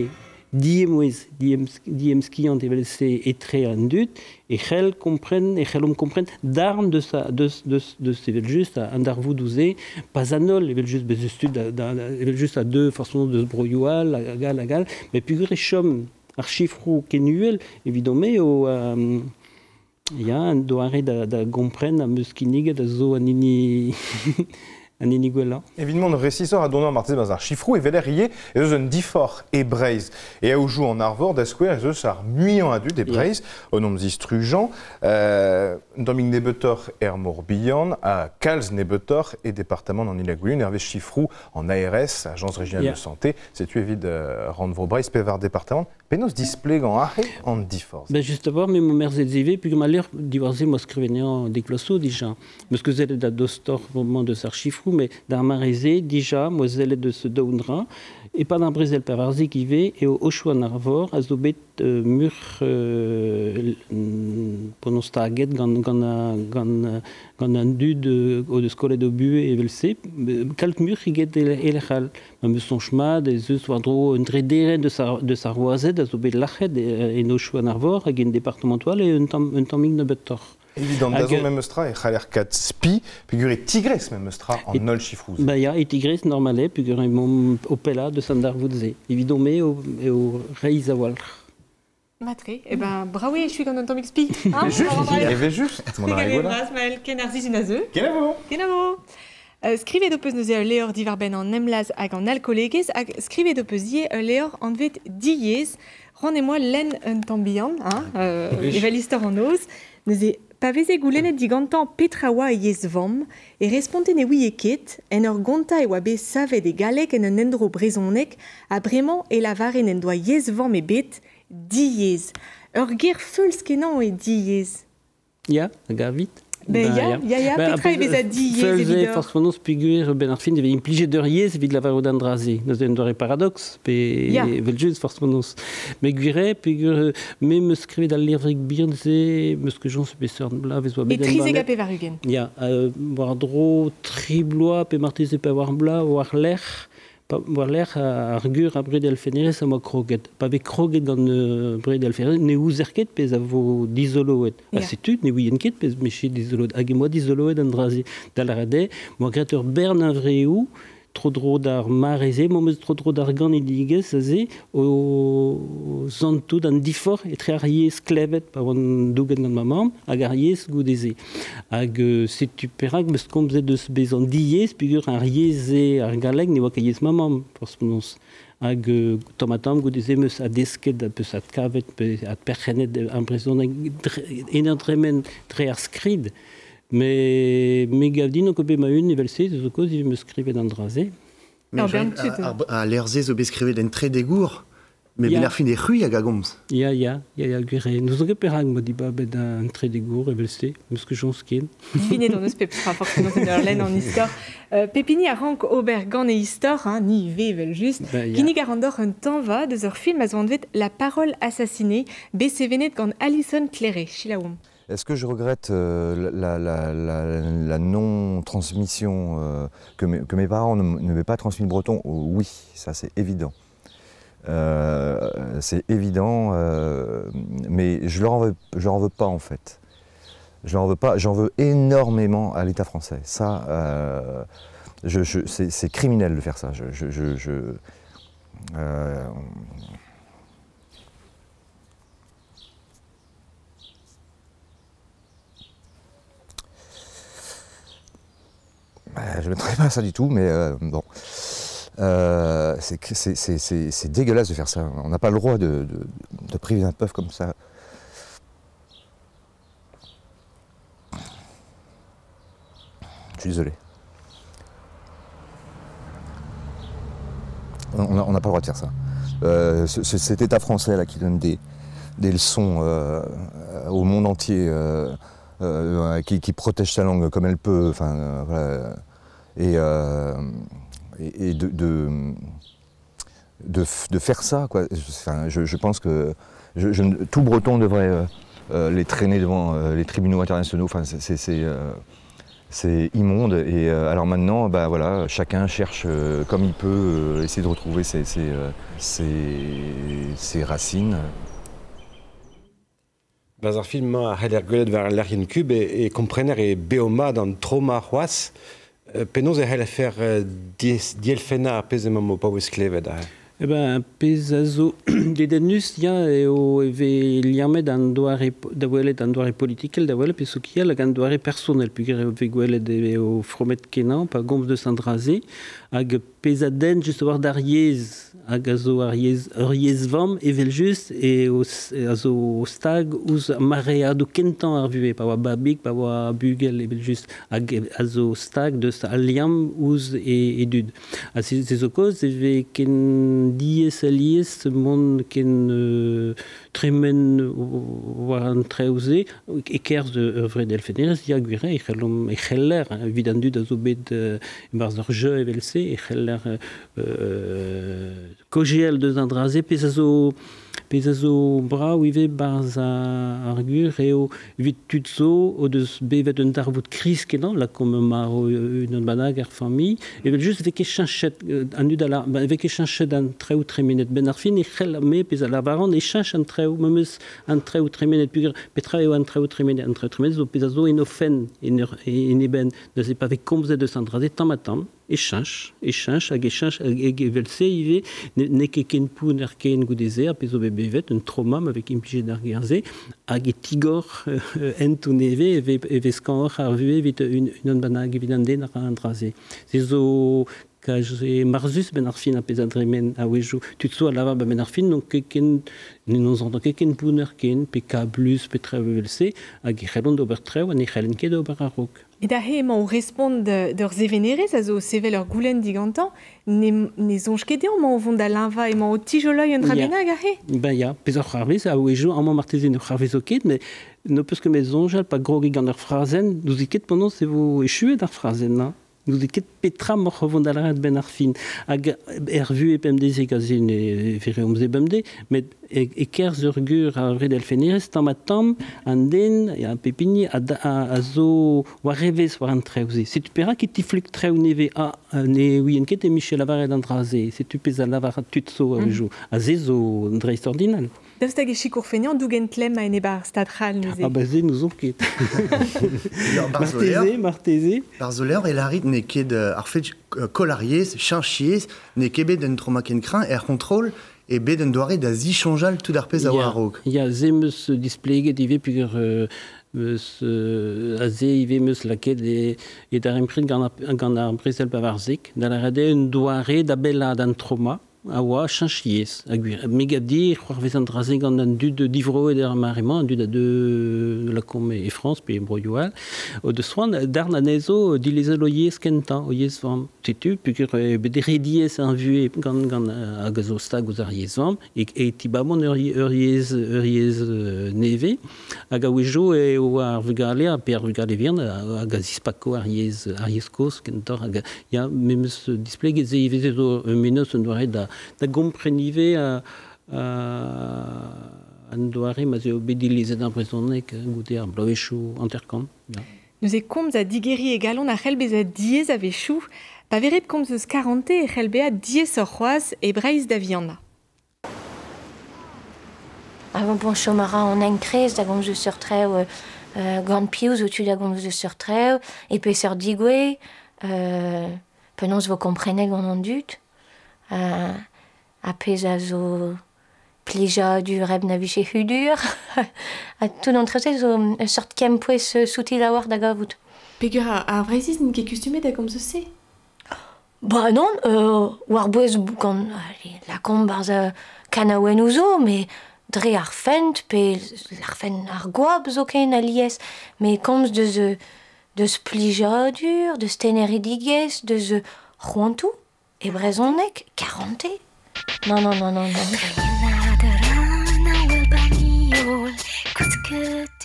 diemouez, diemskiant evelse etre an dut, et elle comprenne, et elle comprenne d'arn de sa, de, de, de, de juste à un darvou douze, pas anol, evel juste bez stud, evel juste à deux, forcément de broyoual, à gal, à gal, mais puis chom archifrou kenuel, évidemment, au, euh, il y a un doare da, da comprenne à muskinig, da zo anini. Évidemment, le récisseur a donné un marté dans un chiffrou et vélérie et eux un diffort et braise et au jour en arvor d'esquer eux ça muyant à du des braise au nom d'instrugens euh, Dominique Nebetor er Morbihan à Cals Nebetor et département en Ille-et-Vilaine Hervé Chiffrou en A R S agence régionale yeah. de santé c'est tu évite euh, rendre vos braise pévar département penos display en arrêt en diffort. Ben justement mais mon mère zézivé puis ma l'air divorcé moi scrivenait en déclosso déjà parce que c'est la dostor moment de sa chiffrou mais dans ma rézé, déjà, moi, elle est de ce downra, et pas d'un brésil pervarzi qui va, et au choix narvor, à zobet euh, mur, euh, pendant ce target, quand on a dû de, de scoler de bu et velsé, quelques murs qui guettent et les hal. Mais son chemin, des œufs soit drôle, un trait d'éré de sa, de sa roisette, à zobet l'ached, et nos choix narvor, avec un départemental et un tamming de betor. Évident, d'azon même stra et chaler quatre spi, figuré tigresse même stra en nol chiffrouz. Bah ya et tigresse normalé, figuré mon opela de Sandar Woudze. Évident mais au et au Reisawal. Matré, eh ben bravo, je suis quand on tombe spi. Ah, juste, il y avait juste. Mon arrière là. Kenarzi Zinazeux. Kenavo. Kenavo. Skrivet d'opus nous a leor divarben en emlaz hag en alcoolekes, hag skrivet d'opus yé leor en vet diez. Rendez-moi len un tambian, hein, euh, évalistor en os. Nous est paveze goulenet digantan petrawa e yezvam, et respontene oui e ket, en ur gonta e wabe save de galek en un endro brezonek, a bremañ e lavaren en doa yezvam e bet, diez. Ur ger feulz kenan e diez. Ya, gavit. Ben ya, ya, ya, petra e vez a diez evidor. Forcément, spiguer ben arfin, il implige de riez vid lavar o d'andrazi. Nous avons un paradoxe, pe vel juste forcément. Mais guire, figure, mais me scrive dans l'irvig birze, me que j'en suis sûr, là, vez o ben. Et trise gapé varugen. Ya, voir dro, triblois, pe martize pe voir bla, voir l'air. Voir l'air à argur à Bredel Feneres à moi croquet. Pas avec croquet dans le Bredel Feneres, ne vous erquet pèse à vos d'isoloet. Ah c'est tout, ne vous yenquet pèse méché d'isoloet. Agé moi d'isoloet d'andrazi d'alarade. Moi créateur Bernard Vreou. Trop drôle d'art marézé, moi trop drôle d'argan et d'igues, ça c'est au zantou d'un diffort et très arrié sclevet par un dougan dans ma maman, agarié goudézé. Ag c'est tu perag, mais ce qu'on faisait de ce bézon d'yez, figure un riezé, un galeg, n'y voit qu'ayez maman, forcément. Ag tomatam goudézé, mais à desquet, un peu ça cavet, à perchenet, un présent, énormément très arscride. Mais mes gavdines ont copié ma une nouvelle c'est de cause ils me scrivaient dans le drasé. Mais à l'erzé zo bescrivait d'un trait d'égour. Mais bien fin des rues à gagoms. Ya ya ya ya guré. Nous avons perang me dit pas d'un trait d'égour et velsé. Mais ce que j'en skin. Vine dans nos pepstra forcément de l'en en histoire. Pépini a rank Obergan et histoire hein ni vevel juste. Kini garandor un temps va de leur film à zondvet la parole assassinée. B C Venet quand Alison Clairé Chilaoum. Est-ce que je regrette euh, la, la, la, la non-transmission, euh, que, mes, que mes parents ne, ne m'aient pas transmis le breton? Oui, ça c'est évident. Euh, c'est évident, euh, mais je ne leur, leur en veux pas en fait. Je leur en veux pas, j'en veux énormément à l'État français. Ça, euh, je, je, c'est criminel de faire ça. Je, je, je, je, euh, je ne mettrai pas ça du tout, mais euh, bon. Euh, c'est dégueulasse de faire ça. On n'a pas le droit de, de, de priver un peuple comme ça. Je suis désolé. On n'a pas le droit de faire ça. Euh, cet État français là qui donne des, des leçons euh, au monde entier. Euh, Euh, qui, qui protège sa langue comme elle peut, enfin, euh, voilà, et, euh, et, et de, de, de, de faire ça, quoi. Enfin, je, je pense que je, je, tout Breton devrait euh, les traîner devant euh, les tribunaux internationaux. Enfin, c'est, euh, c'est immonde. Et euh, alors maintenant, bah, voilà, chacun cherche euh, comme il peut euh, essayer de retrouver ses, ses, euh, ses, ses racines. Dans un film, à Heller Golet vers l'Arien Cube et comprener et Beoma dans Trauma Roas, penaos e hell faire dielfena pesemamo pa wes klevet da. Eh ben, pesazo de denus ya e o eve liamet an doare da welet an doare politikel da welet pesukia la gan doare personnel puis ve welet de o fromet kenan pa gomz de Sandraze hag pesaden just war d'ariez hag azo ariez ariez vam evel just e o azo stag ouz marea do kentan ar vue pa wa babik pa wa bugel evel just hag azo stag de aliam ouz e edud a ces ocos eve ken dies alies mon ken uh, tremen war an treuze e kerz de vrai delfeneres ya guire e chelom e cheller evidendu da zo bet uh, barz ur jeu evelse e cheller uh, kogel de Zandraze pesazo pesazo bra ouive barz a argur e o vit tutso o deus bevet un darvout kris kenan la comme maro un banag ar famille e vel just veke chanchet an dud ala veke chanchet an treu tremenet ben ar fin e chel me pez ala varan e chanch an treu memeus an treu tremenet puger petra eo an treu tremenet an treu tremenet zo pesazo en ofen en eben da se pa vek komzet de Sandraze tam a tam échange, échange, hag échange, hag evelse ive, ne ket ken pou ner ken goudeze, a pezo bebevet, un traumam avec implige d'ar gerze, hag e tigor entou neve, eve skan hor ar vue, evit un banag evidande nar an draze. Se zo kaje marzus ben ar fin a pezadremen a wejou, tutso a lava ben ar fin, donc ken, non zan ket ken pou ner ken, pe ka blus, pe treu evelse, hag e c'helon d'ober treu, an e c'helen ket d'ober ar rok. Et d'ailleurs, on répond d'eurs événéres, ça zo sévé leur goulen digantan, ne zonj ket eo, on vont d'alinva et mon tijoloi un trabena gare. Ben ya, pezor c'harvez, a ouejo, an man martezen ur c'harvez o ket, mais no peus ket met zonjal pa grogi gant ur frazen, nous e ket pendant se vo echuet ar frazen, na. Nous e ket petra mor vont d'alaret ben ar fin. Hag er vu e pemdeze gazin e vere omze bemde, met e kerz ur gur a vre delfeneres, tam a tam, an den, a pepini, a zo war revez war an treuze. Se tu pera ket tifluk treu neve a, ne ouien ket e Michel Avaret an draze, se tu pez a lavar a tutso a wejou, a ze zo dreiz ordinal. Daoust hag e chikour fenian dougen tlem a en e bar stadral neuze. Ah ba ze nous on ket. Marteze, marteze. Barzoler e larit ne ket ar fet kolariez, chanchiez, ne kebet en trauma ken kran er kontrol e bet en doare da zi chanjal tout ar pez a war a rog. Ya, ze meus displeget ive puger meus a ze ive meus laket e dar imprit gant ar bresel bavarzek, da la rade un doare da bella dan trauma, a oa chanchiez, a gwir. Mega dir, c'hoarvez an draze gant an dud divro e der marement, an dud a de la com e France, pe broioal, o de soan, dar na nezo dilezal o yez kentan, o yez vam. Tetu, puker bede rediez an vue gant gant a gazo stag ouz ar yez vam, e, e tibamon ur yez, ur yez neve, hag a wejo e o ar vugale, a pe ar vugale vian, a gazis pako ar yez, ar yez koz kentor, hag ya memeus displeget ze ivez ezo un menos un doare da da gomprenive a, a an doare ma zeo bedilizet an brezonek goude ar bloechou anterkant. Ja. Nous e komz a digeri e galon a c'helbez a diez a vechou, pa vereb komz eus karante e c'helbe a diez ur c'hoaz e breiz da vianna. Avant bon chomara on enkrez da gomz eus ur treu euh, gant piouz ou tu da gomz eus ur treu e pe seur digwe euh, penons vo kompreneg an an dut. Uh, a pez a zo plija du reb na viche hudur. A tout d'entreze zo e sort kempouez souti la war da gavout. Pegur a vreziz n'in ket kustumet da komz eus se? Ba non, euh, war bouez gant la komz barz a kanaouen ouzo, me dre ar fent, pe ar fent ar goab zo ken a lies, me komz deus deus plija dur, deus teneri digez, deus c'hoantou. Et brezonek, quarante. Non, non, non, non, non.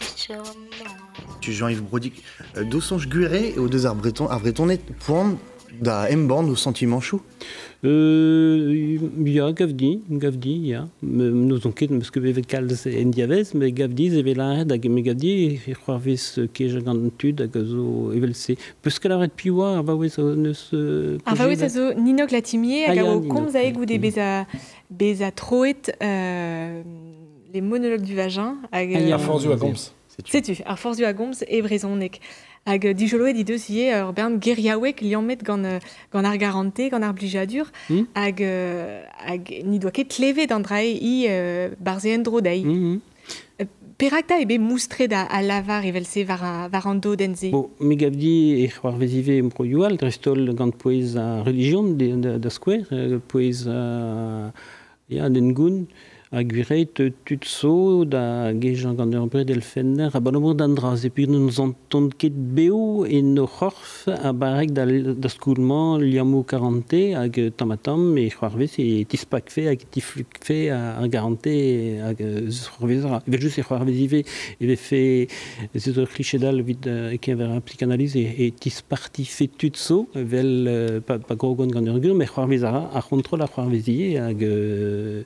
Tu Jean-Yves Brodic, d'où songe guéré et aux deux arbres bretons, arbres bretonnet, point Da emband ou sentiment chou Euh, ja, gavdi, gavdi, ja. Nous on ket parce que bevet kalz en diavez, mais gavdi ze vela da me gavdi e croavis ke je gantud da gazo evelse. Parce que la red piwa va wes ne se Ah va wes azo ninok latimier Ah, aga ja, o ninok, komz a egou de ok. beza beza troet euh, les monologues du vagin hag Ar force du Agoms. Sais-tu, ar force du Agoms e brezonek. Hag dijolo di deus ie ur bern geriaouek liammet gant, euh, gant ar garante, gant ar blijadur, Hmm. hag, euh, hag ni doa ket leve d'an drae i euh, barze en dro dai. Mhm. Euh, Perak da ebe moustret a, a lavar evelse var, a- var an do denze. Bo, me gavdi e c'hoarvezive mbroioal, drestol gant poez a religion de, de, da skwer, euh, poez a ja, den goun, a gwiret tutso da gejan gant ur bredel fenner a balamour d'andraz. E puis nous entond ket beo en o c'horf a barek da, da skoulman liamou karante hag tamatam e c'hoarvez e tispak fe hag tifluk fe a, a garante hag eus c'hoarvezara. Evel just e c'hoarvezive eve fe ez eus ur clichedal vid uh, eke ver a psychanalyse e, e tisparti fe tutso evel uh, pa, pa grogon gant ur gur, me c'hoarvezara a kontrol a c'hoarvezie hag uh,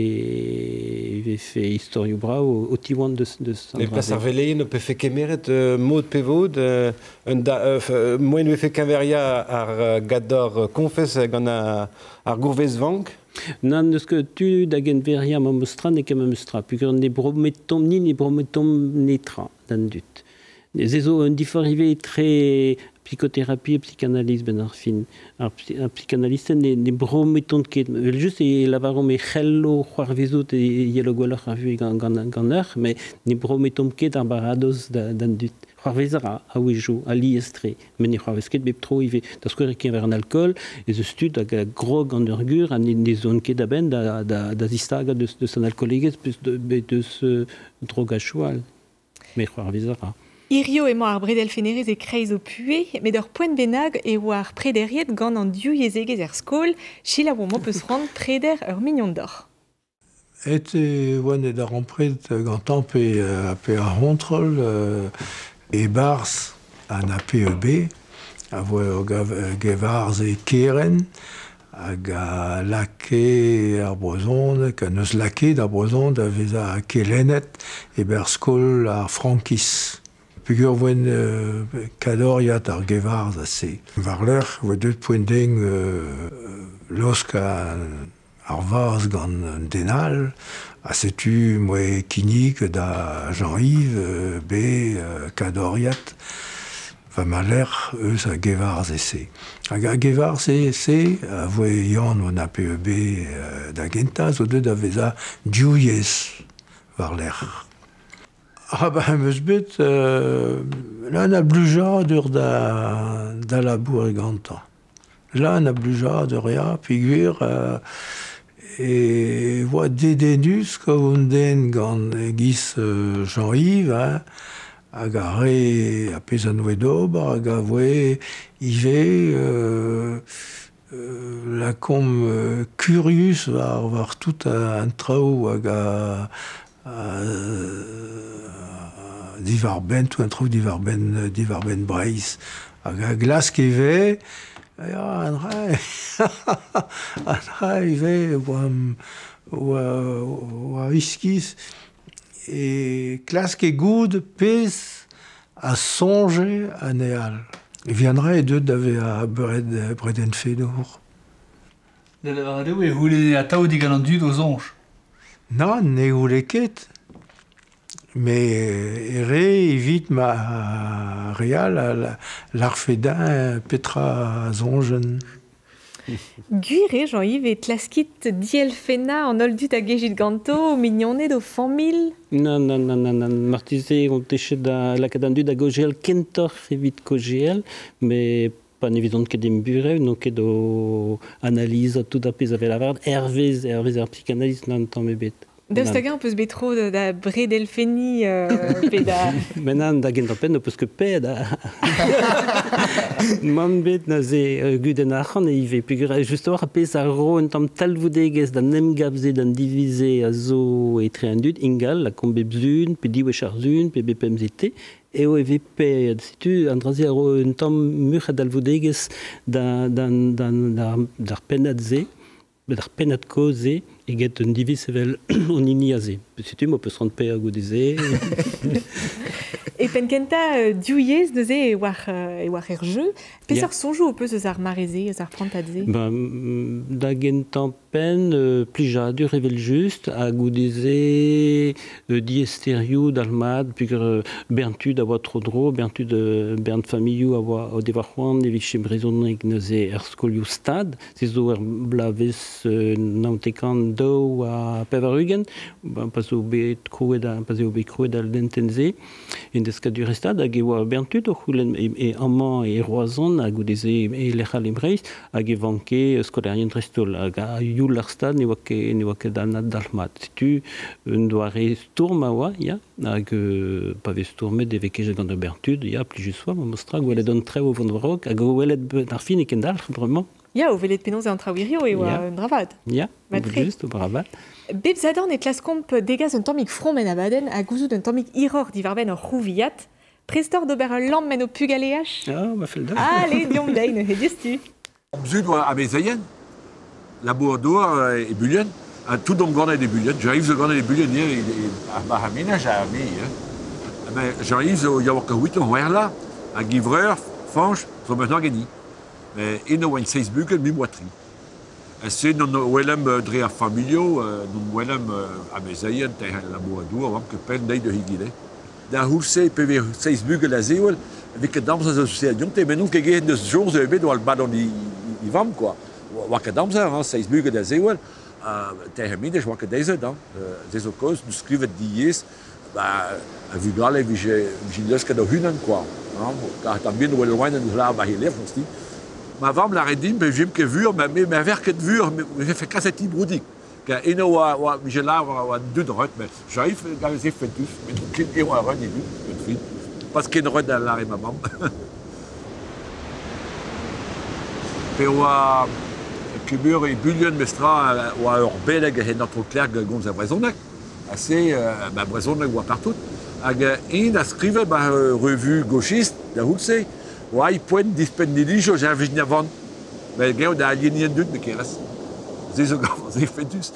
et il fait historio brau au Tiwan de de Les places arvelées ne peut faire qu'émérite euh, mot de pévod euh, un da euh, moi ne fait qu'inveria ar gador confesse gant a ar gourvez vank. Nan eus que tu dagen veria ma mostra ne kem mostra pugur ne brometom ni ne brometom netra dan dut. Les ezo un difforivé très psychothérapie et psychanalyse ben ar fin. Ar psychanalyste ne ne brometon ket juste e lavarom e chello c'hoarvezot e yelo gwelloc'h ar vu gant gant gant ur, mais ne brometom ket ar baradoz dan dut. C'hoarvezara a ouejo, a liestre, men ne c'hoarvez ket bep tro ive. Da skouer ket ver an alcool, e ze stud hag a grog an ur gur, an ne zon ket aben da, da, da zistaga deus, deus an alcoolegez, peus de, deus uh, drog a choual. Me c'hoarvezara. Irio emañ ar bredel fenerez e kreiz o pue, met ur poent benag e oa ar prederiet gant an diou yezegez er skol, chila oa mo peus rand preder ur mignon d'or. Et e oan e da rampret gantañ pe, uh, pe ar hontrol uh, e bars an A P E B, a voe o gav, uh, gevarz e keren, hag a lake ar brezhoneg, a neus lake d'ar brezhoneg a vez a kelennet e ber skol ar frankis. Pugur voen uh, kadoriat ar gevarz a se. Var l'er, voe deut poendeng uh, losk a ar varz gant an denal, a setu moe kinik da Jean-Yves, uh, be uh, kadoriat, va ma l'er eus a gevarz e se. Hag a gevarz e se, a voe yann oan A P E B uh, da gentaz, o deut a vez a diouiez var l'er. Ah ben, meus bet, euh, là, on a blujadur da, da labour e gantañ. Là, on a blujadur ea, piguir, euh, e oa dedenus kavon den gant e giz euh, Jean-Yves, hein, hag a re a pez an oe d'ober, hag a voe ive euh, euh, la kom euh, curius war, war tout an traoù hag a Uh, divar ben, tout un trou divar ben, divar ben breiz. Hag a glas ke ve, ya, an rai, an rai ve, oa, oa, oa iskiz, e glas ke goud pez a sonje an eal. E viendra e deut dave a bred, breden fenour. Da la radio e houle a tao digan an dud o zonj. Non, ne oule ket. Mais ere evit ma real l'arfedin petra zonjen. Guire Jean-Yves et tlaskit diel fena an ol dut a gejit ganto, mignonnet o famil. Non, non, non, non, non. Martize, on techet da lakadan dud a gogel kentor evit kogel, mais pas évident que des bureaux, non que de analyse tout à fait avec la varde. Hervé, Hervé, er psychanalyste, non, tant me bête. Deus tagen peus betro da bredel feni euh, pe da... Menan da gent pen peus que pe da... Man bet na ze guden achan e ive. Pugur justement a pez a ro en tam talvoudegez da nem gavze dan divise a zo e tre an dud ingal la kombe bzun, pe diwe char zun, pe bepem zete. eo e vepet, situ andrazi aro un tamm muchet alvodeges da, da, da, da, d'ar penadze, d'ar penad koze, eget un divis evel on iniaze. Situ mo peus rand pe a godeze. Et penkenta diouiez neuze e war, e war er jeu, pesar sonjou o peus eus ar mareze, eus ar prantadze? Ben, da gentan pen, euh, plijadur evel just, a goudeze euh, diesterioù d'almad, puis euh, berntud a oa trodro, berntud euh, bernt familiou a oa o devar c'hoant evit che brezonek neuze er skolioù stad, se zo er blavez euh, naontekant dao a pevarugen, ben, pas o bet krouet a, pas o bet krouet al dentenze, en deskadur estad hag e oa berntud o c'houlen e, e amant e roazon a goudeze e lechal embreiz hag e vanke skolarien drestol hag a youl ar stad ne oa ket ne oa ket dalnad dalmat. Setu un doare stourm a oa, ya, hag euh, pa vez stourmet e veke gant ur berntud, ya, plijus oa, ma mostra gwelet an tre o vont vrok hag o welet ar fin e ken dal, bremañ. Ya, o velet penoz e an traouirio e oa un dravad. Ya, just o bravad. Bep zadorn e klaskomp degaz un tammig fromen abaden a gouzout un tammig iror divarben ur c'houviat, prestor d'ober ur lamp men o pugaleach. Ah, ma fel da. Allez, diom dein, e distu. Bzud oa a bezaien, labour d'oar e bulien, a tout dom ganet e bulien, j'arrive zo ganet e bulien e a haminaj a mi. J'arrive zo yaour ka huit an c'hwer la, a givreur, fanch, zo maintenant geni. Mais en oa en seiz bugel mi moitri. Se non welem dre ar familio, non welem a bezaien te labour d'oar, oam ket pen dei de higile. Da houlse pe ve seiz bugel a zewel, avec que dans ces associations, mais nous qui gagnons des jours de bête dans le ballon ils vont quoi. Ou que dans ça, hein, c'est bugs des éoles. Terminé, je vois que des ans, des causes, nous scrivons dies, bah, vu là les vigiles que de hunan quoi. Car tambien nous le loin nous là va y aller, je dis. Ma femme la redim, mais j'aime que vu, mais mais mais vers que de vu, mais j'ai fait casse type brodique. Car il nous a a vigile là, a deux de route, mais j'arrive dans les effets tous, mais qui est un run début, parce qu'il y a une route dans l'arrêt maman. Pe oa kubur e bullion mestra oa ur beleg a notre clerc gomz a brezonek. Assez, ba brezonek oa partout. Hag un a skrive ba revue gauchiste da houlse, oa i poent dispendilijo j'ai un vizn avant. Mais gao da alienien dut, mais keras. Zezo gav, ze fetus.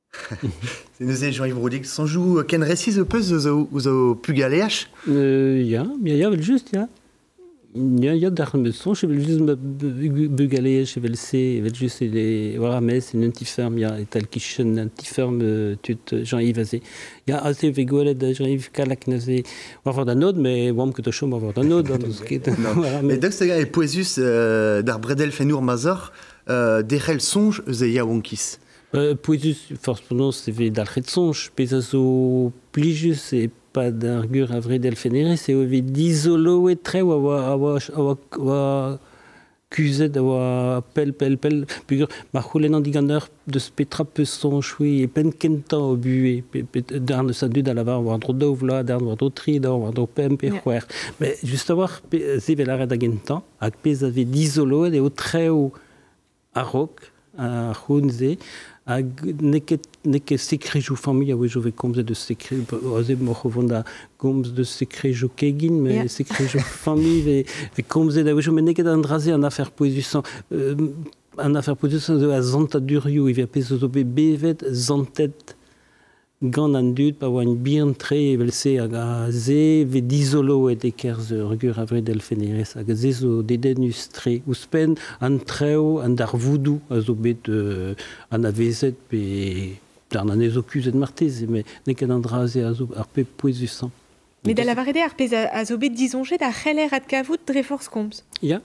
C'est nous Jean-Yves Brodigue. Sans jou ken récise peus ouz o pugaleach? Euh, ya, ya, ya, vel just, ya. Ya, ya, d'ar me son, je vel just ma bugaleach, je vel se, vel just e war mes, en un tiferm, ya, et al kichen, un tiferm tut Jean-Yves aze. Ya, aze ve gwelet da Jean-Yves kalak naze, war var da nod, mais oam ket o chom war var da nod, an eus ket. Et donc, c'est un poesus d'ar bredel fenour mazor, derel sonj eus e yaounkis. Euh, Poesus, forcément, c'est d'alchet songe, mais ça so plijus et pas d'argur à vrai d'elfenere, c'est ovi d'isolo et très ou awa awa awa awa cuzet awa pel pel pel, puis ma choulen diganer de spetra peu songe oui et pen kenta au bué, d'arne sa dud à la var war dro dovla, d'arne war dro tri, d'arne war dro pem pe chouer. Mais juste avoir c'est la red agentan, ak pez avait d'isolo et au très ou à rock, à hunze. Hag neket neket sekrejou famille a wejou ve komz de sekre oze morchovon da komz de sekrejou kegin mais yeah. Sekrejou famille ve ve komz da wejou mais neket an draze an affaire poesusan euh, an affaire poesusan de a zantadurio il va peso zo be bevet zantet gant an dud pa oa un birn tre evel se hag a ze ve d'isolo et ekerz regur avre delfeneres hag ze zo dedenus tre ouspen an treo an dar voudou a zo bet euh, an avezet pe dar nan ezo kuzet marteze mais neket an draze a zo ar pe poesusan. Mais da la varede ar pez a zo bet dizonjet a c'heller ad kavout dre force komz. Ya.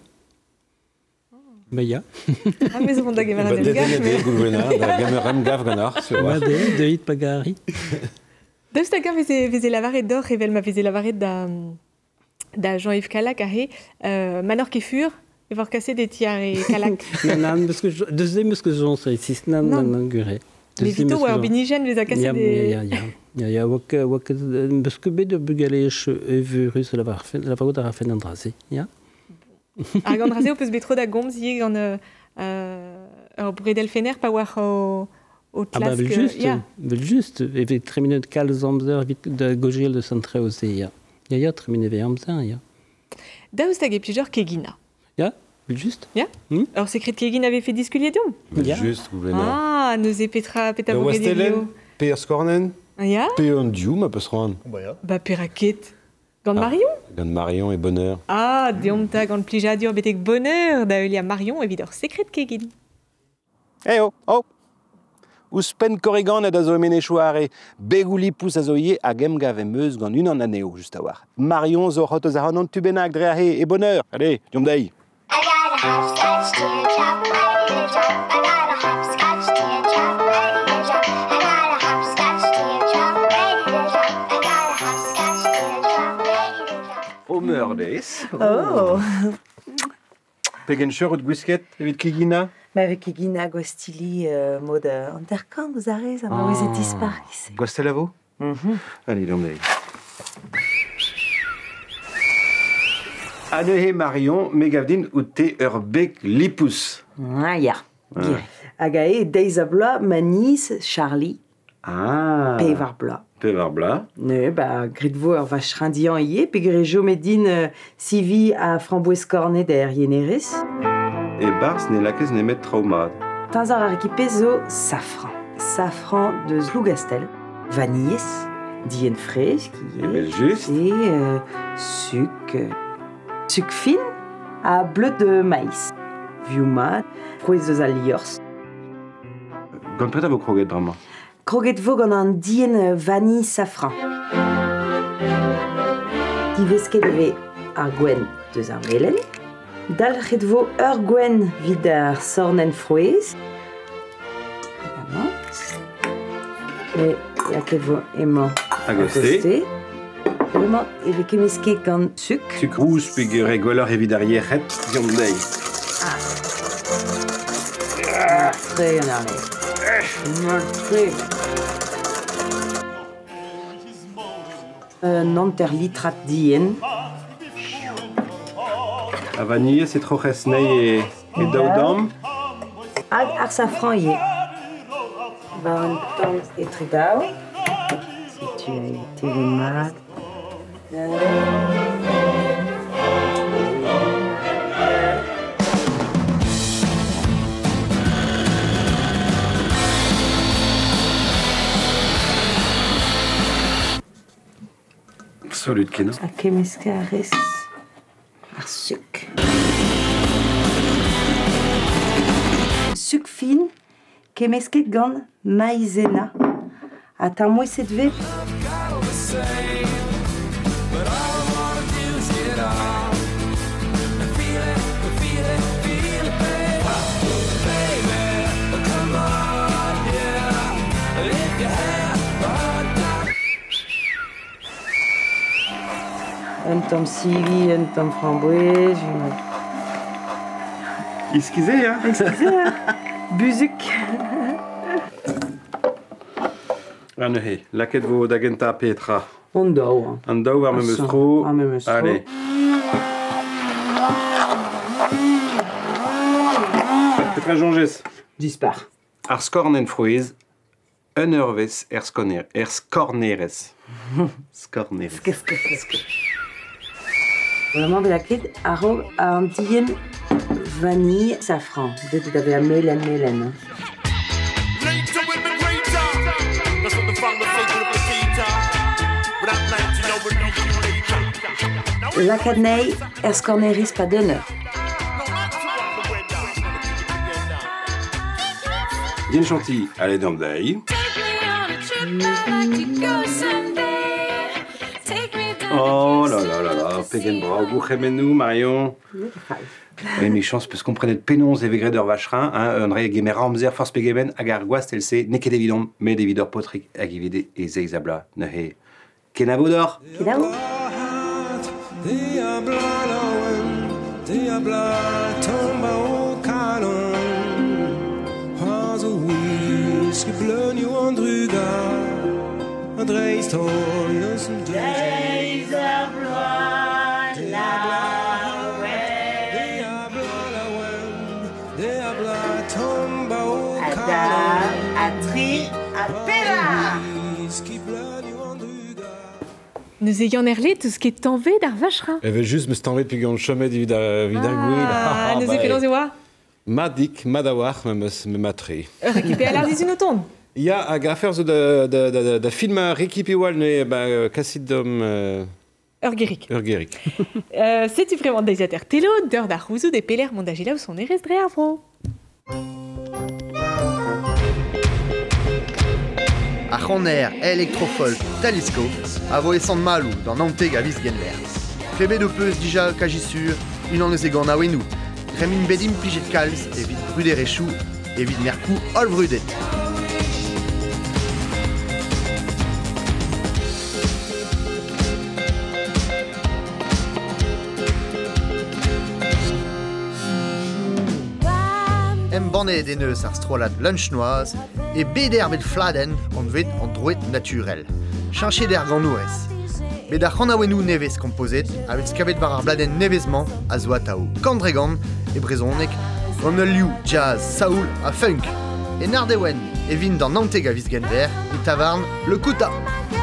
Ba ya. Ah, mais on da gemer an el gav. Ba gouvenar, da gemer am gav gannor. Ba de, de hit pa gari. Daoust hag veze, veze lavaret d'or, evel ma veze lavaret da, da Jean-Yves Kalak a he, euh, manor ket fur, e vor kaset e tiar e Kalak. Nan, nan, parce que deuxième parce que j'en sais, si nan, nan, nan, gure. Mais vito, oa binigen, vez a kaset de... Ya, ya, ya. Ya, ya, wak, wak, parce que bet de bugalech e vurus la varot a rafen an draze, ya? Ar gant draze o peus betro da gomz ye gant ur bredel fener pa war o, o tlask... Ah bah, vel just, yeah. Vel just, evet tre minut kal zamzer vit da gojel de santre o se, ya. Ja, ja, très bien, bien, bien, ja. Daoustag et plusieurs Kegina. Ja, juste. Ja. Hmm? Alors, c'est écrit Kegina avait fait disculiedium. Ja. Juste, vous venez. Ah, nous et Petra, Petra Le Westelen, P. Scornen, Ja. P. Ondiou, ma peut se rendre. Bah, Peraket. Gand Marion. Gand Marion et Bonheur. Ah, diomta gand plijadur betek bonheur da Eulia Marion évidor secret Kegin. Eh oh, oh Ouz pen korrigan ed a zo emene chouare, begouli pouss a zo ye a gemgav emeus gant un an aneo, just a war. Marion zo c'hot eus a c'hanon tubennak dre a he, e bonheur. Allez, diom dei. I got a hopscotch teardrop, ready to jump. I got a hopscotch teardrop, ready to jump. I got a hopscotch teardrop, ready to jump. I got a hopscotch teardrop, ready to jump. Omer dez. Oh. Pegen cheur out gwisket, evit Kegina. Ma avec Egina Gostili euh, mode intercamp vous arrêtez ça va vous êtes dispar ici. Gostelavo. Mhm. Allez, diom dei. Ane he Marion, megavdin out te ur bek lipous. Ah ya. Agae Deizabla Manis Charlie. Ah. Pevar bla. Pevar bla. Ne ba gridvo ur vachrindian ie pe grejo medin euh, sivi a framboise cornet der Yeneris. Et bars ne lakez ne met traumad. Tanzar ar ekipezo safran. Safran de Zlougastel. Vanilles. Dien fraise qui est. Juste. Et euh, suc. Euh, suc fin à bleu de maïs. Viuma. Froises aliors. Gant pet a vo kroget brama. Kroget vo gant an dien vanille safran. Divesket eve ar gwen deus ar melen. Dalc'het vo ur gwen vid ar sornen frouez. Et laket vo emañ a goste. Emañ eve kemesket gant suc. Suc rouge pe gure gwelloc'h evit ar yec'het, diom dei. Ah, tre an ar le. Tre. Un anter litrat dien. A vanille, c'est trop resnei et, et daudam. Hag ar safran ie. Ba an tamm e tridao. Si tu as été les mat. Solut keno. A kemeska a res ar suc. Suc fin, kemesket gant maïzena. A tamoueset ve. Un tom sivi, un tom framboise. Une... Excusez, hein. Excusez, hein. Buzuc. Ane he, laket vo da genta Petra. On dao. An dao ar memeus tro. Ar memeus tro. Allez. Petra jonges. Dispar. Ar skornen frouez, un eurvez er skorner, er skorneres. Skorneres. Qu'est-ce que c'est? Vraiment de la quête à un dien vanille safran. De tout avait un mélène mélène. La cadneille est ce qu'on est pas d'honneur. Bien chantilly, allez dans le daï. Oh là là là là, pegen bra, vous remenou, Marion. Oui, mes chances, parce qu'on prenait de pénons et végret d'or vacherin, hein, on aurait guémé ramzer, force pegeben, agar guast, elle sait, n'est d'évident, mais d'évidor potric, agivide et zeizabla, nehe. Kenavo d'or. Kenavo. Nous ayons erlet tout ce qui est envé d'ar vachra. Elle veut juste me stanver depuis qu'on chemin du vidal Ah, nous épelons et wa. Madik, madawar, me me matré. Récupé à l'ardis une automne. Il y a à affaire de de de de film récupé wal ne bah cassidom Urgeric. Urgeric. Euh, c'est-tu vraiment des ater télo d'heure d'arrouzou des pélères mondagila où son eres dreavro. A Roner, Electrofolk, Talisco, a voé de malou dans Nanteg a Visgenver. Crébé de peus déjà cagissure, une en esegan a wenou. Crémine bedim pliget calz, évite bruder échou, évite mercou, ol brudet. Em bonnet des neus ar strolat lunchnoise et beder bet fladen on vet en droit naturel. Chancher der ganourès. Bet ar c'hanaouenou nevez composet avec skavet var ar bladen nevezman a zo atao kandregan e brezonek on ne liou jazz, saoul a funk. Et nardewen e vin dans Nanteg a Visgenver e tavarn le Kouta.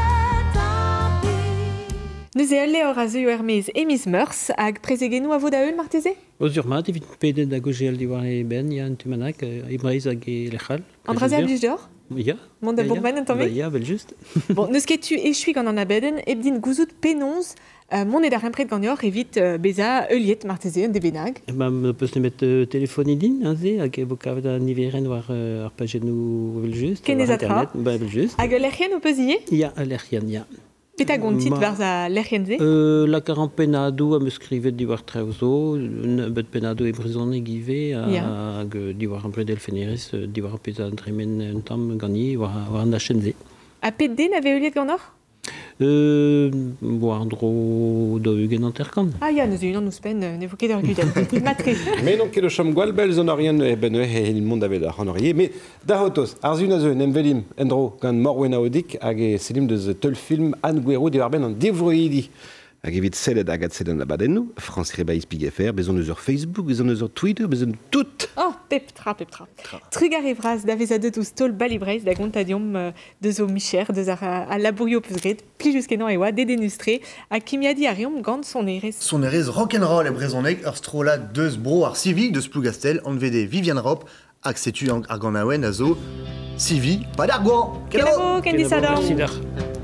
Nous e alle ur a zeu hermez emis meurs hag prezegenou a vo da eul marteze? Oz urmat, evit pedet da gojel diwar e ben, ya un tumanak, e breiz hag e lechal. Andraz e blij d'or? Ya. Mont da bourg ben entamé? Ya, bel just. Bon, neus ket tu echui gant an abeden, eb din gouzout penonz, euh, mont e da rempret gant yor evit euh, beza euliet marteze un de benag. Ma me peus ne met euh, téléphone din, hein, ze, hag e vo kavet an niveren war euh, ar pagenou bel just. Ken ez atra? Ba, bel just. Hag lerchen o peus ie? Ya, lerchen, ya. Peta gontit Ma- varz a lerchen ze? Euh, la carampenado a me skrivet diwar treuzo, un bet penado e brezone give, Ya. hag euh, diwar an bredel feneris, euh, diwar pez a dremen un tam gani, war, war an da chenze. A pet den ave euliet gant or? Euh, war dro do ugen an terkan. Ah ya, nous eun an nous pen ne vo ket ur gudel. Matre. Mais non, ket o chom gwal bel zon orien e ben e il mond avet ar honorie. Mais da hotos, ar zun a zeu, nem velim, endro, gant morwen a odik, hag e selim deus teul film Anne Guero diwar ben an devroidi. Hag evit sellet hag sedan abadennou, France Rebaiz Pig F R, bezon eus ur Facebook, bezon eus ur Twitter, bezon tout. Oh, pep tra, pep tra. Trugar e vraz da vez a deus ouz tol bal e breiz da gontadiom euh, deus o micher, deus ar a, a labourio peus gret, pli juskenan e oa, dedenustre, a kimiadi a riom gant son erez. Son erez rock'n'roll e brezonek ur strolat deus bro ar civi deus plougastel an vede Viviane Rop hag setu ar gant aouen a zo civi, pa d'ar gwan. Kelabo, ken disadam. Merci d'ar.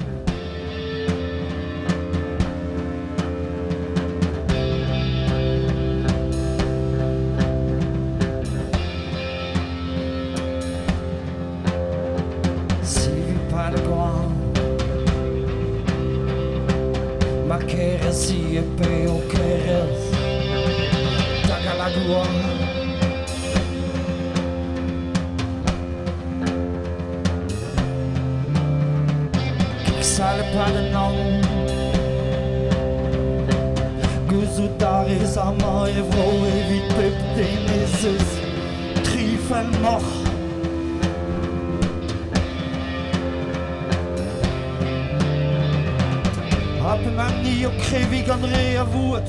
Civi pa de gwan. Ma keres i e pe o keres. Taga la gwan. Kik sale pa de nom. Gouzout ar ez ama e vro evit pep den ezez. Trifel mor. Hap mam ni o krevi gant re a voet.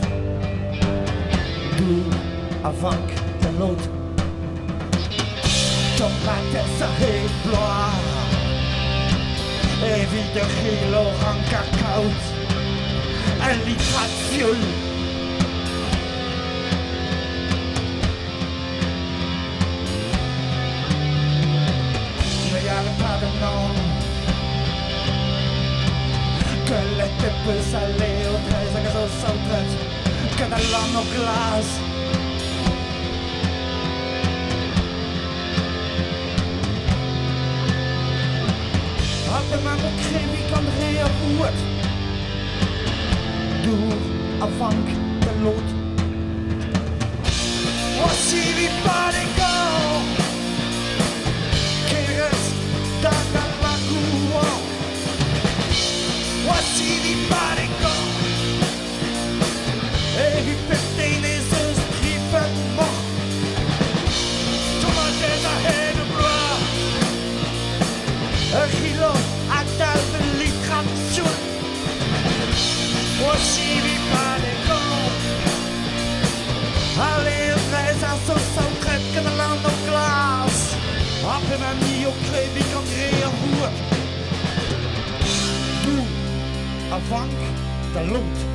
Dour a vank de lot. Tomates a he bloa. Evit de chilo an kakaout. Un litrat fiol. Mais y'a le pas de nom. Que l'été peut s'aller au treize à gazo sans traite. Que dans l'homme au glace. Hop ma mon crévi qu'André a bouet. Dour a vank de lot. Voici vi pas les gants. Qui reste dans la cour. Voici vi pare con e vi pette les esprits faitement Tomates a head of bras un kilo à tal de littérature. Voici vi pare con allez treize à soixante-treize que dans l'an de glace après ma mis au crédit quand j'ai un bout avant da Luft.